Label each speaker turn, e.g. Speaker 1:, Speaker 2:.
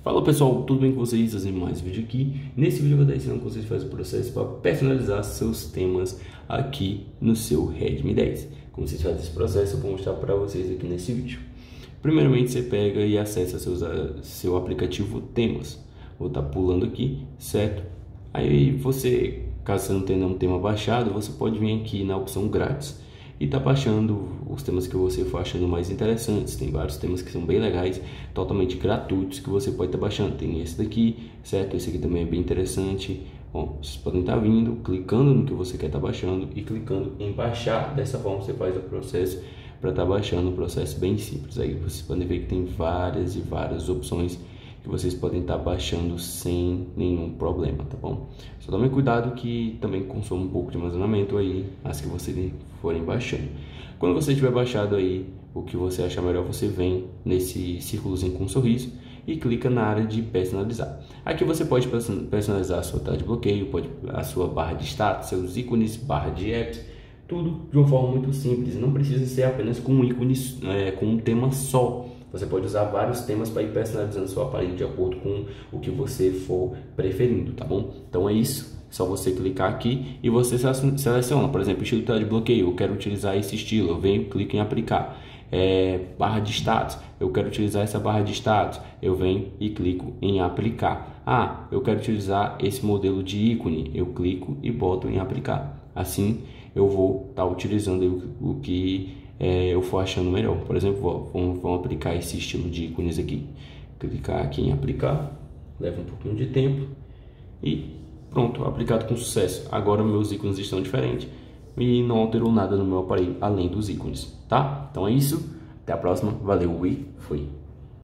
Speaker 1: Fala pessoal, tudo bem com vocês? Fazendo mais vídeo aqui. Nesse vídeo eu vou estar ensinando como vocês fazem o processo para personalizar seus temas aqui no seu Redmi 10. Como vocês fazem esse processo eu vou mostrar para vocês aqui nesse vídeo. Primeiramente você pega e acessa seu aplicativo Temas. Vou estar pulando aqui, certo? Aí você, caso você não tenha um tema baixado, você pode vir aqui na opção grátis e tá baixando os temas que você for achando mais interessantes. Tem vários temas que são bem legais, totalmente gratuitos, que você pode estar baixando. Tem esse daqui, certo? Esse aqui também é bem interessante. Bom, vocês podem estar vindo, clicando no que você quer estar baixando e clicando em baixar. Dessa forma você faz o processo para estar baixando, um processo bem simples. Aí vocês podem ver que tem várias e várias opções que vocês podem estar baixando sem nenhum problema, tá bom? Só tomem cuidado que também consome um pouco de armazenamento aí, as que vocês forem baixando. Quando você tiver baixado aí o que você achar melhor, você vem nesse círculozinho com um sorriso e clica na área de personalizar. Aqui você pode personalizar a sua tela de bloqueio, a sua barra de status, seus ícones, barra de apps, tudo de uma forma muito simples. Não precisa ser apenas com um ícone, com um tema só. Você pode usar vários temas para ir personalizando seu aparelho de acordo com o que você for preferindo, tá bom? Então é isso, só você clicar aqui e você seleciona, por exemplo, estilo de tela de bloqueio, eu quero utilizar esse estilo, eu venho, clico em aplicar. Barra de status, eu quero utilizar essa barra de status, eu venho e clico em aplicar. Eu quero utilizar esse modelo de ícone, eu clico e boto em aplicar. Assim eu vou estar utilizando o que eu for achando melhor. Por exemplo, vamos aplicar esse estilo de ícones aqui. Clicar aqui em aplicar, leva um pouquinho de tempo e pronto, aplicado com sucesso. Agora meus ícones estão diferentes e não alterou nada no meu aparelho além dos ícones, tá? Então é isso, até a próxima, valeu e fui!